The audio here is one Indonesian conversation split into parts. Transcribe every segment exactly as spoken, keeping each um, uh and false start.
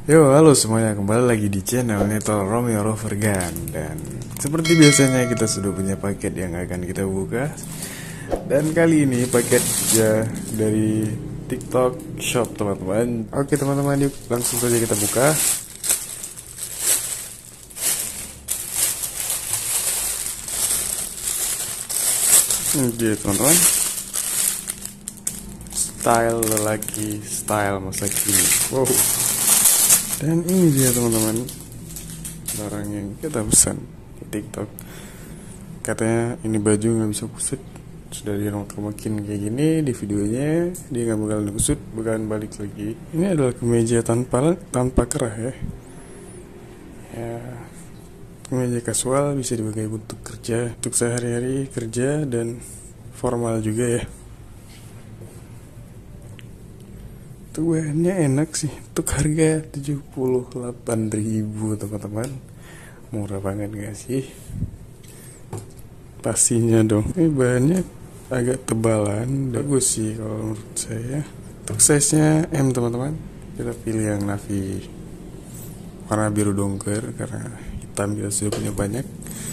Yo, halo semuanya, kembali lagi di channel Neto Romeo Rover Gun. Dan seperti biasanya kita sudah punya paket yang akan kita buka. Dan kali ini paket ya dari TikTok Shop, teman-teman. Oke teman-teman, yuk langsung saja kita buka. Oke teman-teman, style lelaki, style masa kini. Wow. Dan ini dia teman-teman, barang yang kita pesan di TikTok. Katanya ini baju nggak bisa kusut, sudah dirongkrongin kayak gini di videonya, dia nggak bakalan kusut, bakalan balik lagi. Ini adalah kemeja tanpa tanpa kerah ya. Ya, kemeja kasual, bisa dipakai untuk kerja, untuk sehari-hari kerja, dan formal juga ya. Tuh bahannya enak sih. Untuk harga tujuh puluh delapan ribu teman-teman, murah banget gak sih? Pastinya dong. Ini bahannya agak tebalan, bagus sih kalau menurut saya. Untuk size nya M teman-teman, kita pilih yang navy warna biru dongker karena hitam kita sudah punya banyak.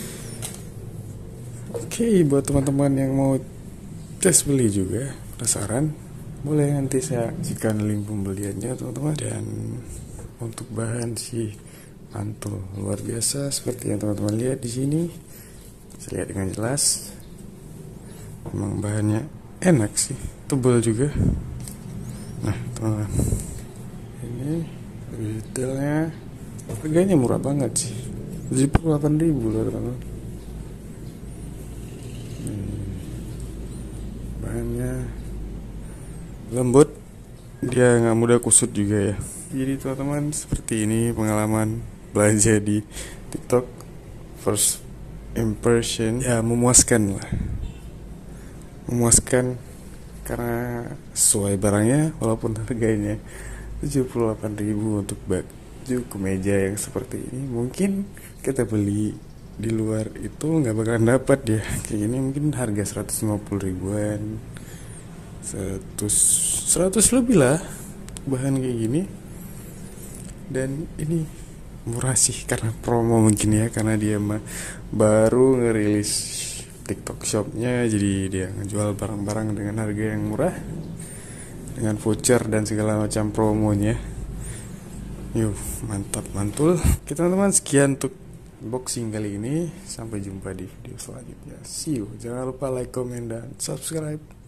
Oke, buat teman-teman yang mau tes beli juga, penasaran, boleh nanti saya kasihkan link pembeliannya teman-teman. Dan untuk bahan sih mantul luar biasa seperti yang teman-teman lihat di sini. Saya lihat dengan jelas, memang bahannya enak sih, tebal juga. Nah teman-teman, ini detailnya, harganya murah banget sih, tujuh puluh delapan ribu loh teman-teman. Bahannya lembut, dia nggak mudah kusut juga ya. Jadi teman-teman, seperti ini pengalaman belanja di TikTok. First impression ya memuaskan lah, memuaskan karena sesuai barangnya, walaupun harganya tujuh puluh delapan ribu untuk baju kemeja yang seperti ini. Mungkin kita beli di luar itu nggak bakalan dapat ya kayak gini, mungkin harga seratus lima puluh ribuan, seratus seratus lebih lah bahan kayak gini. Dan ini murah sih karena promo mungkin ya, karena dia mah baru ngerilis TikTok shopnya, jadi dia ngejual barang-barang dengan harga yang murah, dengan voucher dan segala macam promonya. Yuh, mantap mantul. Oke teman-teman, sekian untuk unboxing kali ini. Sampai jumpa di video selanjutnya. See you. Jangan lupa like, comment, dan subscribe.